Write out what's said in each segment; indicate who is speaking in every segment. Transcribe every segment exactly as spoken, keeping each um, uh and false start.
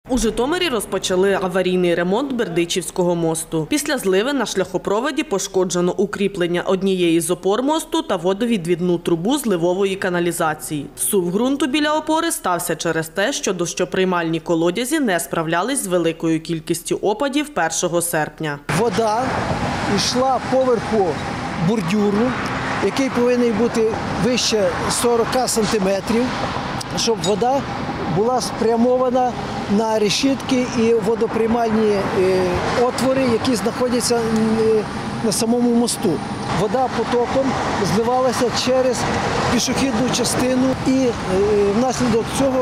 Speaker 1: У Житомирі розпочали аварійний ремонт Бердичівського мосту. Після зливи на шляхопроводі пошкоджено укріплення однієї з опор мосту та водовідвідну трубу зливової каналізації. Зсув ґрунту біля опори стався через те, що дощоприймальні колодязі не справлялись з великою кількістю опадів першого серпня.
Speaker 2: Вода йшла поверху бордюру, який повинен бути вище сорока сантиметрів, щоб вода була спрямована на решітки і водоприймальні отвори, які знаходяться на самому мосту. Вода потоком зливалася через пішохідну частину і внаслідок цього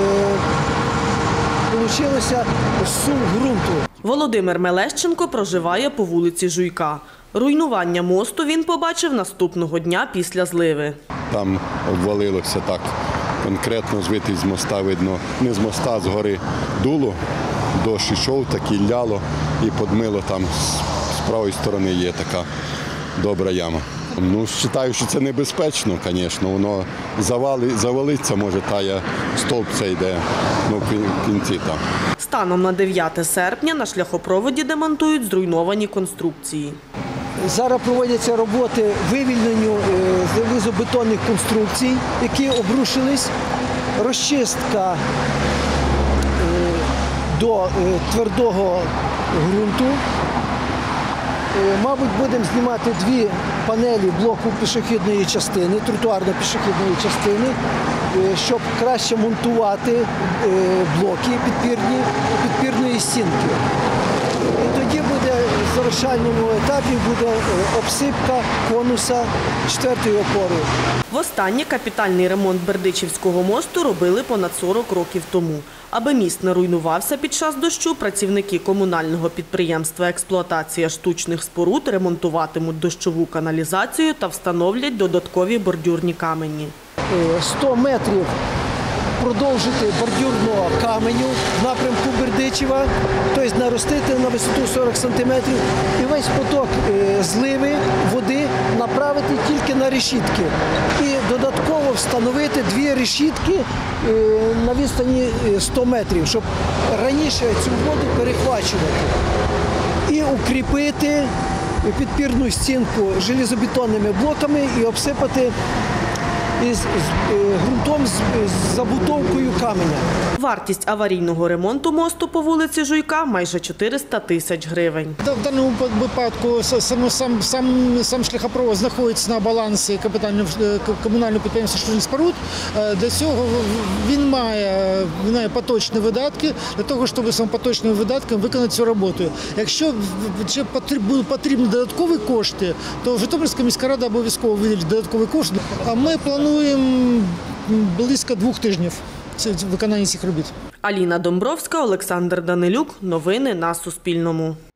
Speaker 2: вийшлося зсув ґрунту.
Speaker 1: Володимир Мелещенко проживає по вулиці Жуйка. Руйнування мосту він побачив наступного дня після зливи.
Speaker 3: Там обвалилося так конкретно, звідти з моста видно, не з моста, з гори дуло, дощ йшов, так і ляло і подмило, там з правої сторони є така добра яма. Ну, вважаю, що це небезпечно, звісно, воно завали, завалиться, може, тая стовп цей йде, ну, в кінці там.
Speaker 1: Станом на дев'яте серпня на шляхопроводі демонтують зруйновані конструкції.
Speaker 2: Зараз проводяться роботи вивільненню залізобетонних конструкцій, які обрушились, розчистка до твердого ґрунту. Мабуть, будемо знімати дві панелі блоку пішохідної частини, тротуарно-пішохідної частини, щоб краще монтувати блоки підпірні, підпірної стінки. І тоді буде в завершальному етапі буде обсипка конуса четвертої опори.
Speaker 1: Востаннє капітальний ремонт Бердичівського мосту робили понад сорок років тому. Аби міст не руйнувався під час дощу, працівники комунального підприємства «Експлуатація штучних споруд» ремонтуватимуть дощову каналізацію та встановлять додаткові бордюрні камені.
Speaker 2: сто метрів продовжити бордюрного каменю в напрямку Бердичева, тобто наростити на висоту сорок сантиметрів і весь поток зливи води направити тільки на решітки. І додатково встановити дві решітки на відстані сто метрів, щоб раніше цю воду перехвачувати. І укріпити підпірну стінку железобетонними блоками і обсипати із ґрунтом з забутовкою каменя.
Speaker 1: Вартість аварійного ремонту мосту по вулиці Жуйка – майже чотириста тисяч гривень.
Speaker 4: В даному випадку сам, сам, сам, сам шляхопровод знаходиться на балансі комунального підприємства штучних споруд. Для цього він має, він має поточні видатки, для того, щоб саме поточними видатками виконати цю роботу. Якщо будуть потрібні додаткові кошти, то Житомирська міська рада обов'язково виділить додаткові кошти. А ми плануємо близько двох тижнів виконання цих робіт.
Speaker 1: Аліна Домбровська, Олександр Данилюк. Новини на Суспільному.